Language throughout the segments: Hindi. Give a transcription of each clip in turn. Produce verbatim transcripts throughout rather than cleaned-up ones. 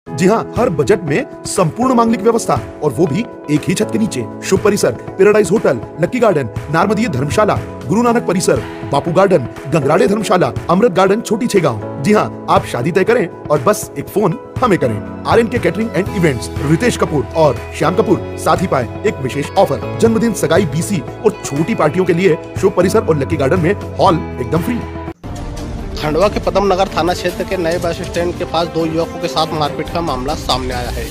जी हाँ, हर बजट में संपूर्ण मांगलिक व्यवस्था और वो भी एक ही छत के नीचे। Shubh Parisar, paradise hotel, lucky garden, Narmadiya Dharamshala, Guru Nanak Parisar, Bapu garden, Gangrade Dharamshala, Amrit garden, Chhoti Chhegaon. जी हाँ, आप शादी तय करें और बस एक फोन हमें करें। R N K catering and events, Ritesh Kapoor और श्याम कपूर साथ ही पाए एक विशेष ऑफर। जन्मदिन, सगाई, बीसी और छोटी पार्टियों के लिए शुभ परिसर और लक्की गार्डन में हॉल एकदम फ्री। खंडवा के पदम नगर थाना क्षेत्र के नए बस स्टैंड के पास दो युवकों के साथ मारपीट का मामला सामने आया है।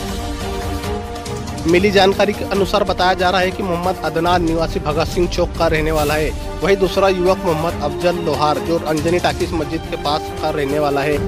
मिली जानकारी के अनुसार बताया जा रहा है कि मोहम्मद अदनान निवासी भगत सिंह चौक का रहने वाला है। वहीं दूसरा युवक मोहम्मद अफजल लोहार जो अंजनी टाकिस मस्जिद के पास का रहने वाला है।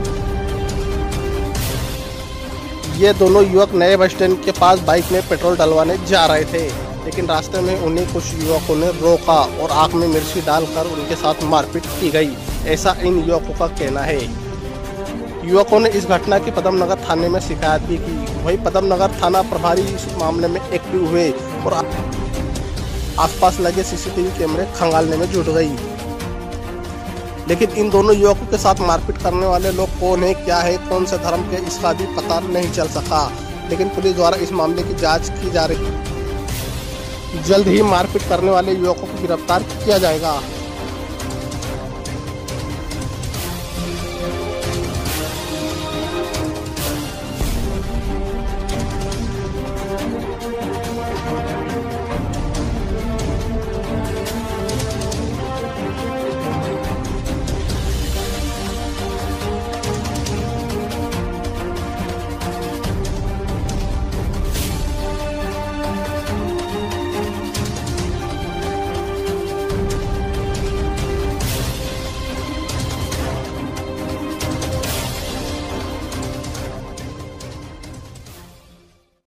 ये दोनों युवक नए बस स्टैंड के पास बाइक में पेट्रोल डलवाने जा रहे थे, लेकिन रास्ते में उन्हें कुछ युवकों ने रोका और आंख में मिर्ची डालकर उनके साथ मारपीट की गई, ऐसा इन युवकों का कहना है। युवकों ने इस घटना की पदम नगर थाने में शिकायत भी की। वहीं पदम नगर थाना प्रभारी इस मामले में एक्टिव हुए और आसपास लगे सीसीटीवी कैमरे खंगालने में जुट गई। लेकिन इन दोनों युवकों के साथ मारपीट करने वाले लोग कौन है, क्या है, कौन से धर्म के, इसका भी पता नहीं चल सका। लेकिन पुलिस द्वारा इस मामले की जांच की जा रही है। जल्द ही मारपीट करने वाले युवकों को गिरफ्तार किया जाएगा।